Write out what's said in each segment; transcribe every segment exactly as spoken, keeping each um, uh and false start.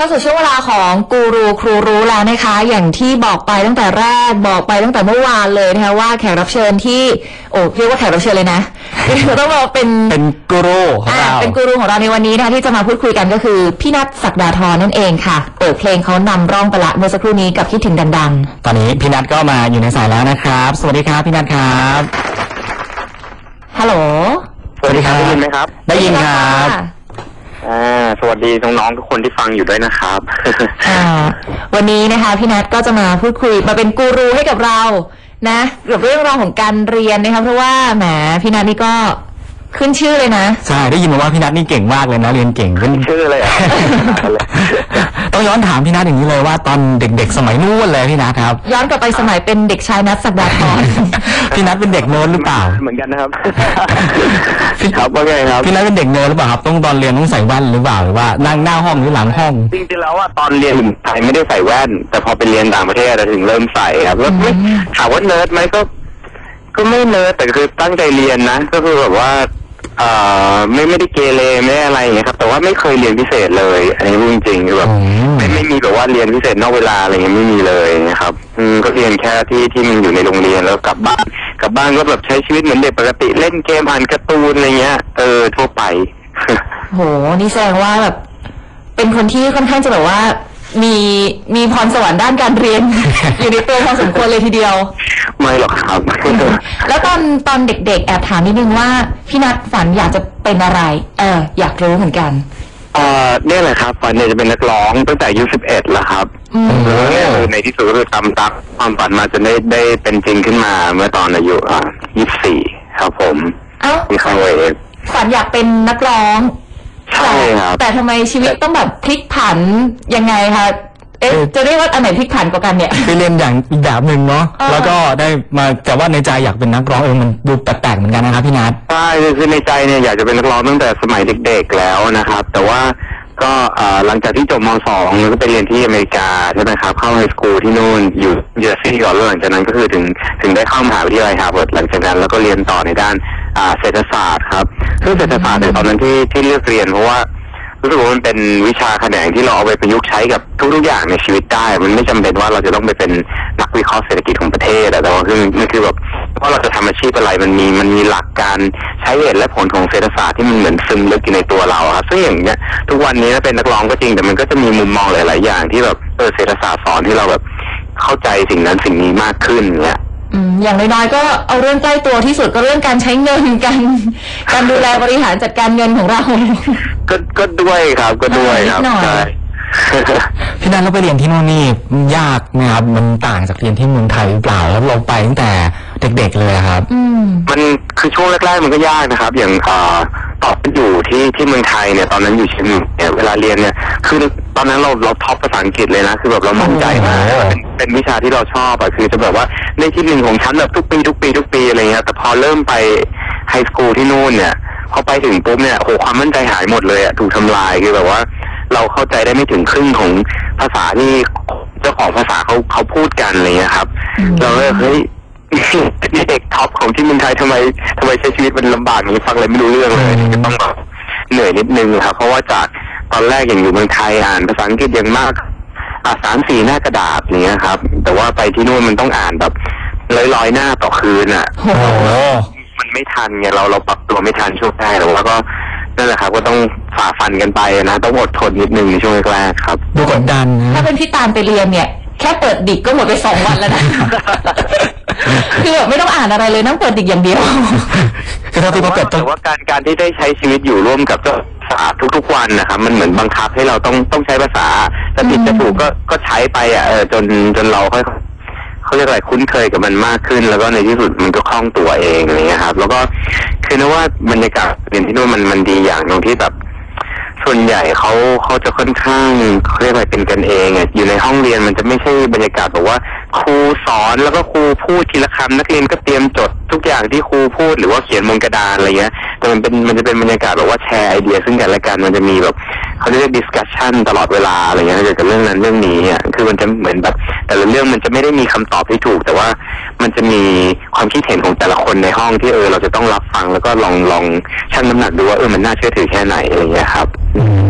สู่ช่วงเวลาของกูรูครูรู้แล้วนะคะอย่างที่บอกไปตั้งแต่แรกบอกไปตั้งแต่เมื่อวานเลยนะคะว่าแขกรับเชิญที่โอ้เรียกว่าแขกรับเชิญเลยนะต้องบอกเป็นเป็นกูรูของเราเป็นกูรูของเราในวันนี้นะคะที่จะมาพูดคุยกันก็คือพี่นัทศักดาธรนั่นเองค่ะเปิดเพลงเขานำร่องไปละเมื่อสักครู่นี้กับคิดถึงดังๆตอนนี้พี่นัทก็มาอยู่ในสายแล้วนะครับสวัสดีครับพี่นัทครับฮัลโหลสวัสดีครับได้ยินไหมครับได้ยินครับอ่าสวัสดีน้องๆทุกคนที่ฟังอยู่ด้วยนะครับอ่าวันนี้นะคะพี่นัทก็จะมาพูดคุยมาเป็นกูรูให้กับเรานะเกี่ยวกับเรื่องราวของการเรียนนะคะเพราะว่าแหมพี่นัทนี่ก็ขึ้นชื่อเลยนะใช่ได้ยินมาว่าพี่นัทนี่เก่งมากเลยนะเรียนเก่งขึ้นชื่อเลยอ่ะต้องย้อนถามพี่นัทอย่างนี้เลยว่าตอนเด็กๆสมัยนู้นเลยพี่นัทครับย้อนกลับไปสมัยเป็นเด็กชายนัทศักดาธรพี่นัทเป็นเด็กโน้นหรือเปล่าเหมือนกันนะครับครับว่าไงครับพี่นัทเป็นเด็กโน้นหรือเปล่าครับต้องตอนเรียนต้องใส่แว่นหรือเปล่าหรือว่านั่งหน้าห้องหรือหลังห้องจริงๆแล้วว่าตอนเรียนไทยไม่ได้ใส่แว่นแต่พอไปเรียนต่างประเทศถึงเริ่มใส่ครับแล้วถามว่าเนิร์ดไหมก็ก็ไม่เนิร์ดแต่คือตั้งใจเรียนนะก็คือแบบว่าเอ่อไม่ไม่ได้เกเรไม่อะไรอย่างเงี้ยครับแต่ว่าไม่เคยเรียนพิเศษเลยอันนี้พูดจริงคือแบบไม่ไม่มีแบบว่าเรียนพิเศษนอกเวลาอะไรเงี้ยไม่มีเลยนะครับอืมก็เรียนแค่ที่ที่มันอยู่ในโรงเรียนแล้วกลับบ้านกลับบ้านก็แบบใช้ชีวิตเหมือนเด็กปกติเล่นเกมอ่านการ์ตูนอะไรเงี้ยเออทั่วไปโหนี่แสดงว่าแบบเป็นคนที่ค่อนข้างจะแบบว่ามีมีพรสวรรค์ด้านการเรียน อยู่ในตัวพอสมควรเลยทีเดียวไม่หรอกครับแล้วตอนตอนเด็กๆแอบถามนิดนึงว่าพี่นัทฝันอยากจะเป็นอะไรเอออยากรู้เหมือนกันเอ่อเนี่ยแหละครับฝันเนี่ยจะเป็นนักร้องตั้งแต่อายุสิบเอ็ดแล้วครับแล้วในที่สุดก็คือตามตามความฝันมาจนได้ได้เป็นจริงขึ้นมาเมื่อตอนอายุอ่ายี่สิบสี่ครับผมเอ้ามีคำว่าฝันอยากเป็นนักร้องใช่ครับแต่ทำไมชีวิตต้องแบบพลิกผันยังไงคะเอ๊ะจะเรียกว่าอันไหนพลิกผันกว่ากันเนี่ยไปเรียนอย่างอีกแบบหนึ่งเนาะแล้วก็ได้มาแต่ว่าในใจอยากเป็นนักร้องเออมันดูแปลกๆเหมือนกันนะครับพี่นัทใช่คือในใจเนี่ยอยากจะเป็นนักร้องตั้งแต่สมัยเด็กๆแล้วนะครับแต่ว่าก็หลังจากที่จบม.สองก็ไปเรียนที่อเมริกาใช่ไหมครับเข้าไฮสคูลที่นู่นอยู่เยอร์ซีย์ก่อนแล้วหลังจากนั้นก็คือถึงถึงได้เข้ามหาวิทยาลัยฮาร์วาร์ดหลังจากนั้นแล้วก็เรียนต่อในด้านเศรษฐศาสตร์ครับซึ่งเศรษฐศาสตร์ในตอนนั้นที่ที่เลือกเรียนเพราะว่ารู้สึกว่ามันเป็นวิชาแขนงที่เราเอาไปประยุกต์ใช้กับทุกๆอย่างในชีวิตได้มันไม่จำเป็นว่าเราจะต้องไปเป็นนักวิเคราะห์เศรษฐกิจของประเทศแต่ว่าคือมันคือแบบว่าเราจะทำอาชีพอะไรมันมีมันมีหลักการใช้เหตุและผลของเศรษฐศาสตร์ที่มันเหมือนซึมลึกอยู่ในตัวเราครับซึ่งอย่างเนี้ยทุกวันนี้เป็นนักร้องก็จริงแต่มันก็จะมีมุมมองหลายๆอย่างที่แบบเออเศรษฐศาสตร์สอนที่เราแบบเข้าใจสิ่งนั้นสิ่งนี้มากขึ้นเนี้ยอย่างน้อยๆก็เอาเรื่องใกล้ตัวที่สุดก็เรื่องการใช้เงินการการดูแลบริหารจัดการเงินของเราก็ก็ด้วยครับก็ด้วยครับใช่พี่นัทเราไปเรียนที่นู่นนี่ยากนะครับมันต่างจากเรียนที่เมืองไทยหรือเปล่าแล้วเราไปตั้งแต่เด็กๆเลยครับมันคือช่วงแรกๆมันก็ยากนะครับอย่างอ่าตอนอยู่ที่ที่เมืองไทยเนี่ยตอนนั้นอยู่เชียงใหม่เนี่ยเวลาเรียนเนี่ยคือตอนนั้นเราเราท็อปภาษาอังกฤษเลยนะคือแบบเรามั่นใจมากเป็นวิชาที่เราชอบอะคือจะแบบว่าในที่หนึ่งของชั้นแบบทุกปีทุกปีทุกปีอะไรเงี้ยแต่พอเริ่มไปไฮสคูลที่นู่นเนี่ยพอไปถึงปุ๊บเนี่ยโหความมั่นใจหายหมดเลยอะถูกทำลายคือแบบว่าเราเข้าใจได้ไม่ถึงครึ่งของภาษาที่เจ้าของภาษาเขาเขาพูดกันอะไรเงี้ยครับเราเลยเฮ้ยเด็กท็อปของที่เมืองไทยทำไมทำไมใช้ชีวิตมันลำบากอย่างนี้ฟังอะไรไม่รู้เรื่องเลยก็ต้องแบบเหนื่อยนิดนึงครับเพราะว่าจากตอนแรกอย่างอยู่เมืองไทยอ่านภาษาอังกฤษอย่างมากอ่าสามสี่หน้ากระดาษอย่างเงี้ยครับแต่ว่าไปที่นู่นมันต้องอ่านแบบร้อยๆหน้าต่อคืนอ่ะมันไม่ทันไงเราเราปรับตัวไม่ทันช่วงแรกแล้วก็นั่นแหละครับก็ต้องฝ่าฟันกันไปนะต้องอดทนนิดนึงในช่วงแรกครับดูกดดันถ้าเป็นพี่ตามไปเรียนเนี่ยแค่เปิดดิกก็หมดไปสองวันแล้วนะคือแบบไม่ต้องอ่านอะไรเลยนั่งเปิดดิกอย่างเดียวคือถ้าพี่เปิดแต่ว่าการการที่ได้ใช้ชีวิตอยู่ร่วมกับเจ้าภาษาทุกๆวันนะครับมันเหมือนบังคับให้เราต้องต้องใช้ภาษาจะผิดจะถูกก็ก็ใช้ไปอ่ะเออจนจนเราค่อยเขาเรียกอะไรคุ้นเคยกับมันมากขึ้นแล้วก็ในที่สุดมันก็คล่องตัวเองอะไรเงี้ยครับแล้วก็คือนะว่าบรรยากาศเรียนที่นู่นมันมันดีอย่างตรงที่แบบส่วนใหญ่เขาเขาจะค่อนข้างเขาเรียกอะไรเป็นกันเองอ่ะอยู่ในห้องเรียนมันจะไม่ใช่บรรยากาศแบบว่าครูสอนแล้วก็ครูพูดทีละคำนักเรียนก็เตรียมจดทุกอย่างที่ครูพูดหรือว่าเขียนบนกระดานอะไรเงี้ยแต่มันเป็นมันจะเป็นบรรยากาศแบบว่าแชร์ไอเดียซึ่งกันและกันมันจะมีแบบเขาเรียกดิสคัชชั่นตลอดเวลาอะไรเงี้ยเกี่ยวกับเรื่องนั้นเรื่องนี้อ่ะคือมันจะเหมือนแบบแต่ละเรื่องมันจะไม่ได้มีคำตอบที่ถูกแต่ว่ามันจะมีความคิดเห็นของแต่ละคนในห้องที่เออเราจะต้องรับฟังแล้วก็ลองลองชั่งน้ำหนักดูว่าเออมันน่าเชื่อถือแค่ไหนอะไรเงี้ยครับ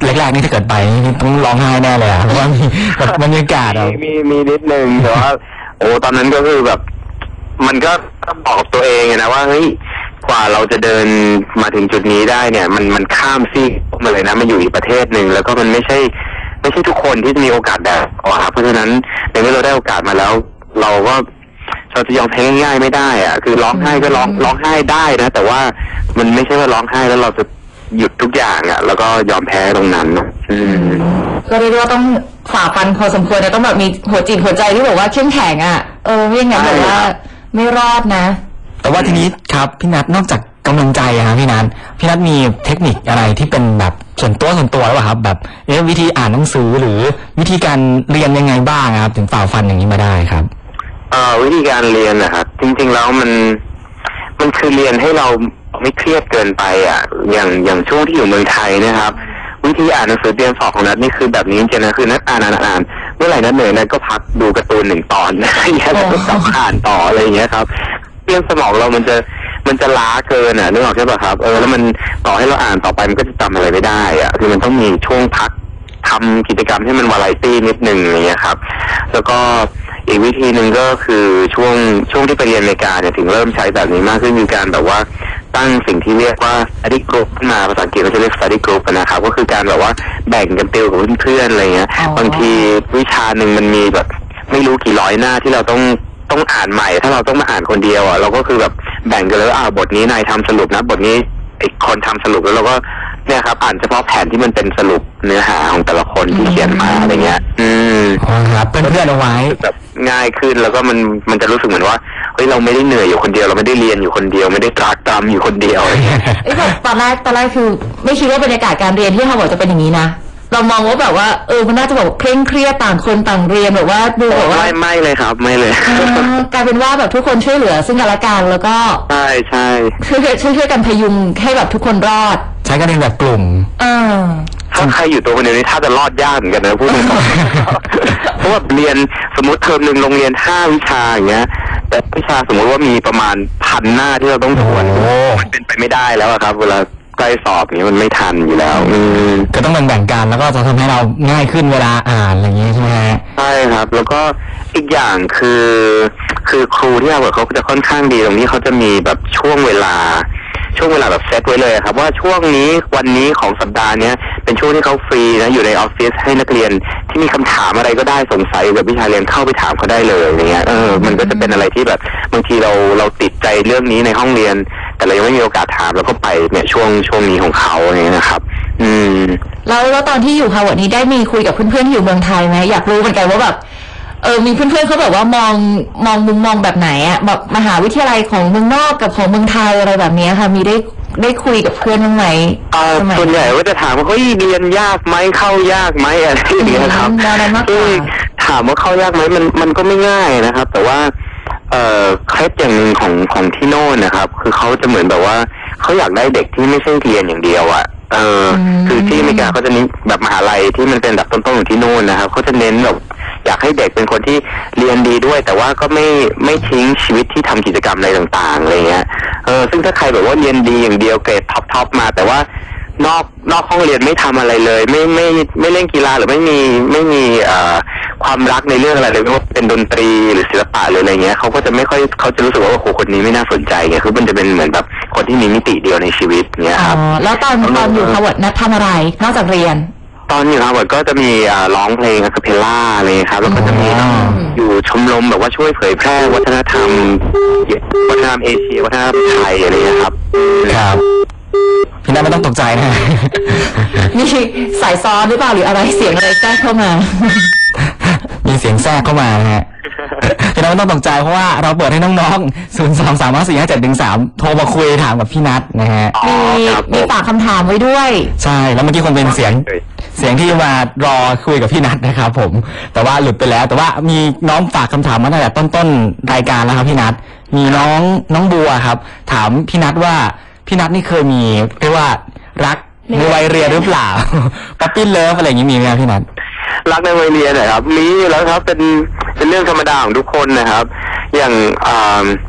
แรกๆนี่ถ้าเกิดไปต้องร้องไห้แน่เลยอะเพราะว่ามีแบบบรรยากาศอะมีมีนิดนึงแต่ว่าโอ้ตอนนั้นก็คือแบบ มันก็บอกตัวเองนะว่าเฮ้ยกว่าเราจะเดินมาถึงจุดนี้ได้เนี่ย มันมันข้ามซีกมาเลยนะมาอยู่อีกประเทศหนึ่งแล้วก็มันไม่ใช่ไม่ใช่ทุกคนที่จะมีโอกาสแบบอ๋อครับเพราะฉะนั้นในเมื่อเราได้โอกาสมาแล้ว เราก็เราจะยอมแพ้ง่ายๆไม่ได้อะคือร้องไห้ก็ร้องร้องไห้ได้นะแต่ว่ามันไม่ใช่ว่าร้องไห้แล้วเราจะหยุดทุกอย่างอ่ะแล้วก็ยอมแพ้ตรงนั้นอืมก็เรียกว่าต้องฝ่าฟันพอสมควรนะต้องแบบมีหัวจิตหัวใจที่แบบว่าเข้มแข็งอ่ะเออไม่งั้นแบบว่าไม่รอดนะแต่ว่าทีนี้ครับพี่นัทนอกจากกำลังใจอะครับพี่นัทพี่นัทมีเทคนิคอะไรที่เป็นแบบส่วนตัวส่วนตัวหรือเปล่าครับแบบเอ๊ะวิธีอ่านหนังสือหรือวิธีการเรียนยังไงบ้างครับถึงฝ่าฟันอย่างนี้มาได้ครับเอ่อวิธีการเรียนนะครับจริงๆแล้วมันมันคือเรียนให้เราไม่เครียดเกินไปอ่ะอย่างอย่างช่วงที่อยู่เมืองไทยนะครับวิธีอ่านหนังสือเตรียมสอบของนัทนี่คือแบบนี้จริงๆนะคือนัทอ่านอ่านอ่านเมื่อไหร่นัทเหนื่อยนัทก็พักดูการ์ตูนหนึ่งตอนอะไรเงี้ยแล้วก็กลับอ่านต่ออะไรอย่างเงี้ยครับเรื่องสมองเรามันจะมันจะล้าเกินอ่ะนึกออกใช่ป่ะครับเออแล้วมันต่อให้เราอ่านต่อไปมันก็จะจำอะไรไม่ได้อ่ะคือมันต้องมีช่วงพักทำกิจกรรมให้มันวาไรตี้นิดนึงอย่างเงี้ยครับแล้วก็อีกวิธีหนึ่งก็คือช่วงช่วงที่ไปเรียนอเมริกาเนี่ยถึงเริ่มใช้แบบนี้มากขึ้นมีการแบบว่าตั้งสิ่งที่เรียกว่า study group ขึ้นมาภาษาอังกฤษเขาจะเรียก study group นะครับก็คือการแบบว่าแบ่งกันติวกับเพื่อนๆอะไรเงี้ยบางทีวิชาหนึ่งมันมีแบบไม่รู้กี่ร้อยหน้าที่เราต้องต้องอ่านใหม่ถ้าเราต้องมาอ่านคนเดียวอ่ะเราก็คือแบบแบ่งกันเลยว่าอ่าบทนี้นายทำสรุปนะบทนี้ไอ้คนทำสรุปแล้วเราก็เนี่ยครับอ่านเฉพาะแผนที่มันเป็นสรุปเนื้อหาของแต่ละคนที่เขียนมาอะไรเงี้ยอืมอ๋อครับเพื่อนๆเอาไว้แบบง่ายขึ้นแล้วก็มันมันจะรู้สึกเหมือนว่าเฮ้ยเราไม่ได้เหนื่อยอยู่คนเดียวเราไม่ได้เรียนอยู่คนเดียวไม่ได้ตรากตรำอยู่คนเดียวอะไรเงี้ยไอ้แบบตอนแรกตอนแรกคือไม่คิดว่าบรรยากาศการเรียนที่ฮาร์วาร์ดจะเป็นอย่างนี้นะเรามองว่าแบบว่าเออมันน่าจะแบบเคร่งเครียดต่างคนต่างเรียนแบบว่าดูแบบว่าไม่ไม่เลยครับไม่เลยกลายเป็นว่าแบบทุกคนช่วยเหลือซึ่งกันและกันแล้วก็ใช่ใช่ช่วยช่วยช่วยกันพยุงให้แบบทุกคนรอดใช้การเรียนแบบกลุ่มเออถ้าใครอยู่ตัวคนเดียวนี่ถ้าจะรอดยากเหมือนกันนะพูดตรงๆเพราะว่าเรียนสมมติเทอมหนึ่งโรงเรียนห้าวิชาอย่างเงี้ยแต่วิชาสมมติว่ามีประมาณพันหน้าที่เราต้องทวนมันเป็นไปไม่ได้แล้วครับเวลาใกล้สอบอย่างนี้มันไม่ทันอยู่แล้วอืมก็ต้องแบ่งๆกันแล้วก็จะทำให้เราง่ายขึ้นเวลาอ่านอะไรอย่างนี้ใช่ไหมใช่ครับแล้วก็อีกอย่างคือคือครูที่เราเวิร์ดเขาจะค่อนข้างดีตรงนี้เขาจะมีแบบช่วงเวลาช่วงเวลาแบบเซตไว้เลยครับว่าช่วงนี้วันนี้ของสัปดาห์นี้เป็นช่วงที่เขาฟรีนะอยู่ในออฟฟิศให้นักเรียนที่มีคำถามอะไรก็ได้สงสัยกับวิชาเรียนเข้าไปถามเขาได้เลยอย่างเงี้ยเออมันก็จะเป็นอะไรที่แบบบางทีเราเราติดใจเรื่องนี้ในห้องเรียนแต่เรายังไม่มีโอกาสถามแล้วก็ไปเนี่ยช่วงช่วงนี้ของเขาอย่างเงี้ยนะครับอืมแล้วแล้วตอนที่อยู่ฮาร์วาร์ดนี้ได้มีคุยกับเพื่อนๆที่อยู่เมืองไทยไหมอยากรู้เหมือนกันว่าแบบเออมีเพื่อนๆเขาแบบว่ามองมองมุมมองแบบไหนอ่ะแบบมหาวิทยาลัยของเมืองนอกกับของเมืองไทยอะไรแบบนี้ค่ะมีได้ได้คุยกับเพื่อนบ้างไหมอ่าส่วนใหญ่ว่าจะถามว่าเฮ้ยเรียนยากไหมเข้ายากไหมอะไรอย่างเงี้ยครับคือถามว่าเข้ายากไหมมันมันก็ไม่ง่ายนะครับแต่ว่าเอ่อเคล็ดอย่างหนึ่งของของที่โน่นนะครับคือเขาจะเหมือนแบบว่าเขาอยากได้เด็กที่ไม่ใช่เรียนอย่างเดียวอ่ะเออคือที่อเมริกาเขาจะนี้แบบมหาลัยที่มันเป็นอันดับต้นๆของที่โน่นนะครับเขาจะเน้นแบบอยากให้เด็กเป็นคนที่เรียนดีด้วยแต่ว่าก็ไม่ไม่ทิ้งชีวิตที่ทำกิจกรรมอะไรต่างๆอะไรเงี้ยเออซึ่งถ้าใครแบบว่าเรียนดีอย่างเดียวเกรดท็อปท็อปมาแต่ว่านอกนอกห้องเรียนไม่ทำอะไรเลยไม่ไม่ไม่เล่นกีฬาหรือไม่มีไม่มีเอ่อความรักในเรื่องอะไรเลยไม่ว่าเป็นดนตรีหรือศิลปะหรืออะไรเงี้ยเขาก็จะไม่ค่อยเขาจะรู้สึกว่าโอ้โหคนนี้ไม่น่าสนใจไงคือมันจะเป็นเหมือนแบบคนที่มีมิติเดียวในชีวิตเงี้ยครับอ๋อแล้วตอนตอนอยู่ฮาร์วาร์ดนัททำอะไรนอกจากเรียนตอนอยู่ฮาร์วาร์ดก็จะมีร้องเพลงอะคาเพลล่าอะไรครับแล้วก็จะมีอยู่ชมรมแบบว่าช่วยเผยแพร่วัฒนธรรมวัฒนธรรมเอเชียวัฒนธรรมไทยอะไรเงี้ยครับครับพี่นัทไม่ต้องตกใจนะมีสายซ้อนหรือเปล่าหรืออะไรเสียงอะไรแทรกเข้ามามีเสียงแทรกเข้ามานะฮะพี่นัทไม่ต้องตกใจเพราะว่าเราเปิดให้น้องๆศูนย์สามสามห้าสี่ห้าเจ็ดหนึ่งสามโทรมาคุยถามกับพี่นัทนะฮะมีมีฝากคำถามไว้ด้วยใช่แล้วเมื่อกี้คงเป็นเสียงเสียงที่มารอคุยกับพี่นัทนะครับผมแต่ว่าหลุดไปแล้วแต่ว่ามีน้องฝากคำถามมาตั้งแต่ต้นๆรายการแล้วครับพี่นัทมีน้องน้องบัวครับถามพี่นัทว่าพี่นัทนี่เคยมีเรียกว่ารักในวัยเรียนหรือเปล่าป๊อปปี้เลิฟอะไรอย่างนี้มีไหมครับพี่นัทรักในวัยเรียนนะครับมีแล้วครับเป็นเป็นเรื่องธรรมดาของทุกคนนะครับอย่างอ่า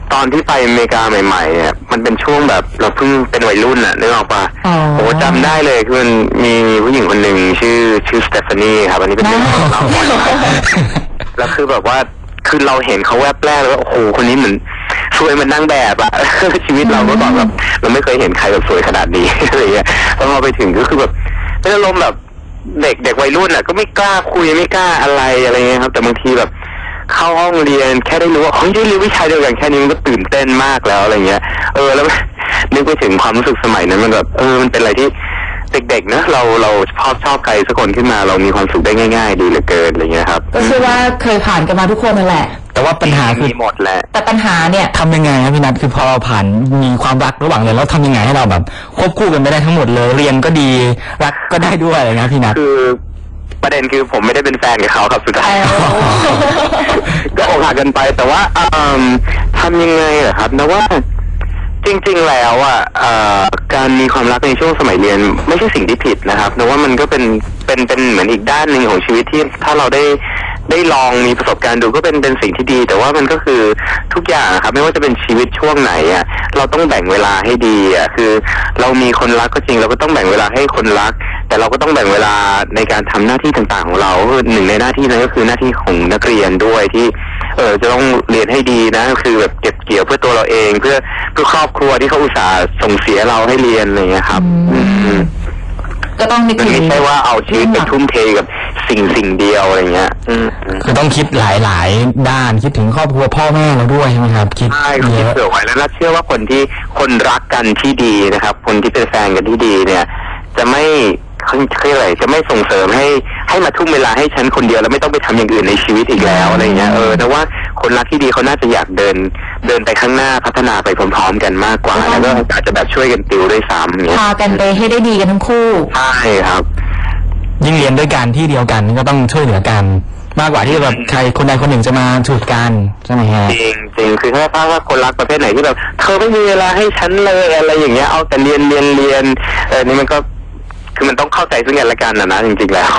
ตอนที่ไปอเมริกาใหม่ๆเนี่ยมันเป็นช่วงแบบเราเพิ่งเป็นวัยรุ่นอ่ะนึกออกปะโอ้จำได้เลยคือมันมีผู้หญิงคนหนึ่งชื่อชื่อสเตฟานีครับอันนี้เป็นเรื่องของเราแล้วคือแบบว่าคือเราเห็นเขาแวบแรกแล้วโอ้โหคนนี้เหมือนสวยมันนั่งแบบอะ ชีวิตเราก็บอกแบบเราไม่เคยเห็นใครแบบสวยขนาดนี้ อะไรเงี้ยแล้วพอไปถึงก็คือแบบเป็นอารมณ์แบบเด็กเด็กวัยรุ่นอ่ะก็ไม่กล้าคุยไม่กล้าอะไรอะไรเงี้ยครับแต่บางทีแบบเข้าห้องเรียนแค่ได้รู้ว่าเฮ้ยได้เรียนวิชาเดียวกันแค่นี้มันก็ตื่นเต้นมากแล้วอะไรเงี้ยเออแล้วนึกไปถึงความรู้สึกสมัยนั้นมันแบบเออมันเป็นอะไรที่เด็กๆนะเราเราชอบชอบใครสักคนขึ้นมาเรามีความสุขได้ง่ายๆดีเหลือเกินอะไรเงี้ยครับก็เชื่อว่าเคยผ่านกันมาทุกคนนั่นแหละแต่ว่าปัญหาคือมีหมดแหละแต่ปัญหาเนี่ยทำยังไงครับพี่นัทคือพอเราผ่านมีความรักระหว่างเรียนแล้วทำยังไงให้เราแบบควบคู่กันไปได้ทั้งหมดเลยเรียนก็ดีรักก็ได้ด้วยอะไรเงี้ยพี่นัทคือประเด็นคือผมไม่ได้เป็นแฟนกับเขาครับสุดท้ายก็อกหักกันไปแต่ว่าทำยังไงเหรอครับนะว่าจริงๆแล้วอ่ะการมีความรักในช่วงสมัยเรียนไม่ใช่สิ่งที่ผิดนะครับนะว่ามันก็เป็นเป็นเป็นเหมือนอีกด้านหนึ่งของชีวิตที่ถ้าเราได้ได้ลองมีประสบการณ์ดูก็เป็นเป็นสิ่งที่ดีแต่ว่ามันก็คือทุกอย่างครับไม่ว่าจะเป็นชีวิตช่วงไหนอ่ะเราต้องแบ่งเวลาให้ดีอ่ะคือเรามีคนรักก็จริงเราก็ต้องแบ่งเวลาให้คนรักแต่เราก็ต้องแบ่งเวลาในการทำหน้าที่ต่างๆของเราหนึ่งในหน้าที่นั้นก็คือหน้าที่ของนักเรียนด้วยที่เออจะต้องเรียนให้ดีนะคือแบบเก็บเกี่ยวเพื่อตัวเราเองเพื่อเพื่อครอบครัวที่เขาอุตส่าห์ส่งเสียเราให้เรียนอะไรเงี้ยครับก็ต้องนึกถึงไม่ใช่ว่าเอาชีวิตไปทุ่มเทกับสิ่งสิ่งเดียวอะไรเงี้ยคือต้องคิดหลายๆด้านคิดถึงครอบครัวพ่อแม่เราด้วยใช่ไหมครับคิดใช่คิดเผื่อไว้แล้วเชื่อว่าคนที่คนรักกันที่ดีนะครับคนที่เป็นแฟนกันที่ดีเนี่ยจะไม่เขาเขาอะไรจะไม่ส่งเสริมให้ให้มาทุ่มเวลาให้ฉันคนเดียวแล้วไม่ต้องไปทำอย่างอื่นในชีวิตอีกแล้วอะไรเงี้ยเออแต่ว่าคนรักที่ดีเขาน่าจะอยากเดินเดินไปข้างหน้าพัฒนาไปพร้อมๆกันมากกว่าแล้วก็อาจจะแบบช่วยกันติวด้วยซ้ำเนี่ยพากันไปให้ได้ดีกันทั้งคู่ใช่ครับยิ่งเรียนด้วยกันที่เดียวกันก็ต้องช่วยเหลือกันมากกว่าที่แบบใครคนใดคนหนึ่งจะมาฉุดกันใช่ไหมฮะจริงจริงคือถ้าถ้าว่าคนรักประเภทไหนที่แบบเธอไม่มีเวลาให้ฉันเลยอะไรอย่างเงี้ยเอาแต่เรียนเรียนเรียนเออนี่มันก็คือมันต้องเข้าใจซึ่งกันและกันนะนะจริงๆแล้ว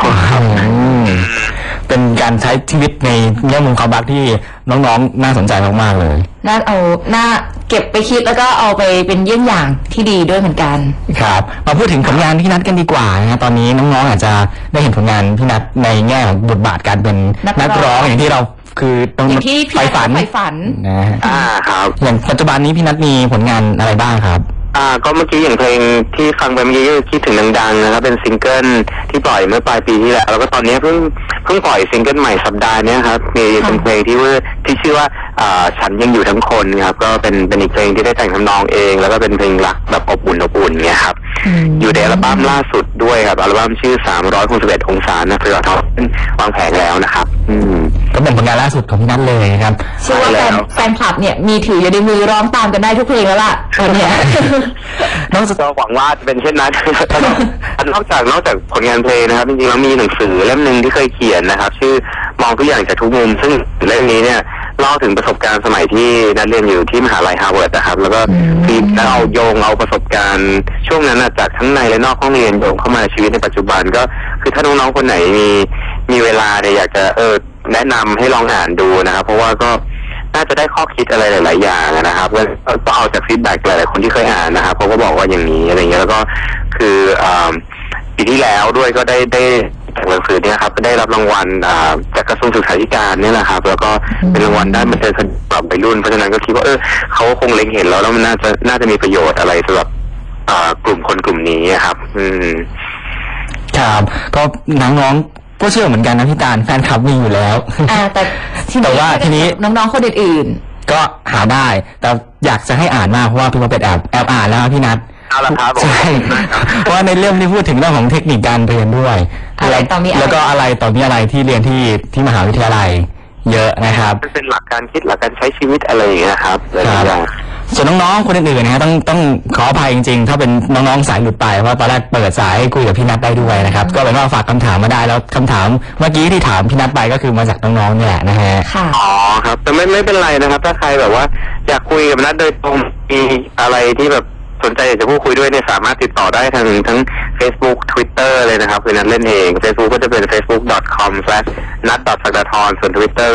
เป็นการใช้ชีวิตในแง่มุมความรักที่น้องๆน่าสนใจมากๆเลยน่าเอาน่าเก็บไปคิดแล้วก็เอาไปเป็นเยี่ยงอย่างที่ดีด้วยเหมือนกันครับมาพูดถึงผลงานพี่นัทกันดีกว่านะตอนนี้น้องๆอาจจะได้เห็นผลงานพี่นัทในแง่ของบทบาทการเป็นนักร้องอย่างที่เราคือต้องไปฝันไปฝันนะอ่าครับอย่างปัจจุบันนี้พี่นัทมีผลงานอะไรบ้างครับอ่าก็เมื่อกี้อย่างเพลงที่ฟังไปเมื่อกี้ก็คิดถึงดังๆนะครับเป็นซิงเกิลที่ปล่อยเมื่อปลายปีที่แล้วแล้วก็ตอนนี้เพิ่งเพิ่งปล่อยซิงเกิลใหม่สัปดาห์นี้ครับมีเป็นเพลงที่ว่าที่ชื่อว่าอ่าฉันยังอยู่ทั้งคนครับก็เป็นเป็นอีกเพลงที่ได้แต่งทำนองเองแล้วก็เป็นเพลงรักแบบอบอุ่นอบอุ่นเงี้ยครับอยู่ในอัลบั้มล่าสุดด้วยครับอัลบั้มชื่อสามร้อยหกสิบเอ็ดองศานะเพื่อทอวางแผงแล้วนะครับอืมก็เป็นผลงานล่าสุดของพี่นัทเลยครับเชื่อว่าแฟนแฟนคลับเนี่ยมีถืออยู่ในมือร้องตามกันได้ทุกเพลงแล้วล่ะตอนนี้นอกจากหวังว่าจะเป็นเช่นนั้นนอกจากนอกจากผลงานเพลงนะครับจริงๆแล้วมีหนังสือเล่มหนึ่งที่เคยเขียนนะครับชื่อมองทุกอย่างจากทุกมุมซึ่งเล่มนี้เนี่ยเล่าถึงประสบการณ์สมัยที่นัดเรียนอยู่ที่มหาลัยฮาร์วาร์ดนะครับแล้วก็ฟีดแล้วเอาโยงเอาประสบการณ์ช่วงนั้นจากทั้งในและนอกห้องเรียนโยงเข้ามาในชีวิตในปัจจุบันก็คือถ้าน้องๆคนไหนมีมีเวลาเนี่ยอยากจะเออแนะนำให้ลองอ่านดูนะครับเพราะว่าก็น่าจะได้ข้อคิดอะไรหลายๆอย่างนะครับก็เอาจากฟีดแบ็กหลายๆคนที่เคยอ่านนะครับเขาก็บอกว่าอย่างนี้อะไรเงี้ยแล้วก็คือปีที่แล้วด้วยก็ได้ได้จากหนังสือเนี่ยครับก็ได้รับรางวัลจากกระทรวงศึกษาธิการนี่แหละครับแล้วก็เป็นรางวัลด้านบันเทิงสำหรับวัยรุ่นเพราะฉะนั้นก็คิดว่าเออเขาคงเล็งเห็นแล้วแล้วมันน่าจะน่าจะมีประโยชน์อะไรสำหรับกลุ่มคนกลุ่มนี้ครับอืมครับก็น้องๆก็เชื่อเหมือนกันนะพี่ตาลแฟนคลับมีอยู่แล้วอ่าแต่แต่ว่าทีนี้น้องๆคนอื่นๆก็หาได้แต่อยากจะให้อ่านมากเพราะว่าพี่มาเป็นแอบแอบอ่านแล้วพี่นัทเอาละครับใช่เพราะว่าในเรื่องที่พูดถึงเรื่องของเทคนิคการเรียนด้วยแล้วก็อะไรต่อมีอะไรที่เรียนที่ที่มหาวิทยาลัยเยอะนะครับเป็นหลักการคิดหลักการใช้ชีวิตอะไรอย่างเงี้ยครับส่วนน้องๆคนอื่นๆนะฮะต้องต้องขออภัยจริงๆถ้าเป็นน้องๆสายหลุดไปเพราะตอนแรกเปิดสายให้คุยกับพี่นัทได้ด้วยนะครับก็เป็นว่าฝากคำถามมาได้แล้วคำถามเมื่อกี้ที่ถามพี่นัทไปก็คือมาจากน้องๆเนี่ยนะฮะอ๋อครับแต่ไม่ไม่เป็นไรนะครับถ้าใครแบบว่าอยากคุยกับนัทโดยตรงมีอะไรที่แบบสนใจอยากจะพูดคุยด้วยเนี่ยสามารถติดต่อได้ทางทั้ง Facebook Twitter เลยนะครับคือนัทเล่นเอง Facebook ก็จะเป็น facebook dot com slash นัท ดอท ศักดาธร ส่วน Twitter ก็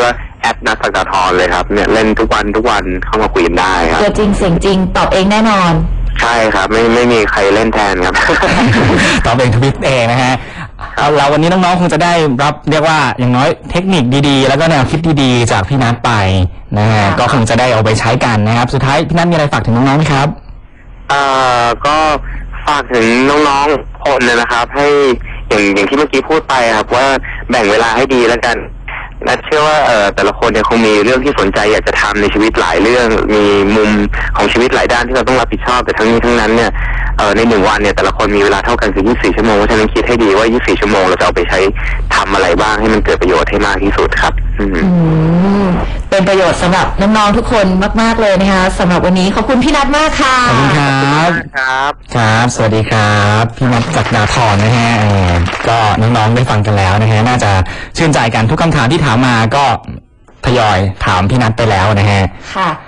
แอดนัทศักดาธรเลยครับเนี่ยเล่นทุกวันทุกวันเข้ามาคุยกันได้ครับตัวจริงเสียงจริงตอบเองแน่นอนใช่ครับไม่ไม่มีใครเล่นแทนครับตอบเองทวิตเองนะฮะเอาเราวันนี้น้องๆคงจะได้รับเรียกว่าอย่างน้อยเทคนิคดีๆแล้วก็แนวคิดดีๆจากพี่นัทไปนะฮะก็คงจะได้เอาไปใช้กันนะครับสุดท้ายพี่นัทมีอะไรฝากถึงน้องๆไหมครับเอ่อก็ฝากถึงน้องๆคนนะครับ ให้อย่างอย่างที่เมื่อกี้พูดไปครับว่าแบ่งเวลาให้ดีแล้วกันนัทเชื่อว่าเอ่อแต่ละคนเนี่ยคงมีเรื่องที่สนใจอยากจะทำในชีวิตหลายเรื่องมีมุมของชีวิตหลายด้านที่เราต้องรับผิดชอบแต่ทั้งนี้ทั้งนั้นเนี่ยเอ่อในหนึ่งวันเนี่ยแต่ละคนมีเวลาเท่ากันคือยี่สิบสี่ชั่วโมงเพราะฉะนั้นคิดให้ดีว่ายี่สิบสี่ชั่วโมงเราจะเอาไปใช้ทำอะไรบ้างให้มันเกิดประโยชน์ให้มากที่สุดครับอืมเป็นประโยชน์สำหรับน้องๆทุกคนมากๆเลยนะคะสำหรับวันนี้ขอบคุณพี่นัทมากค่ะขอบคุณครับครับครับสวัสดีครับพี่นัทศักดาธรนะฮะก็น้องๆได้ฟังกันแล้วนะฮะน่าจะชื่นใจกันทุกคำถามที่ถามมาก็ทยอยถามพี่นัทไปแล้วนะฮะค่ะ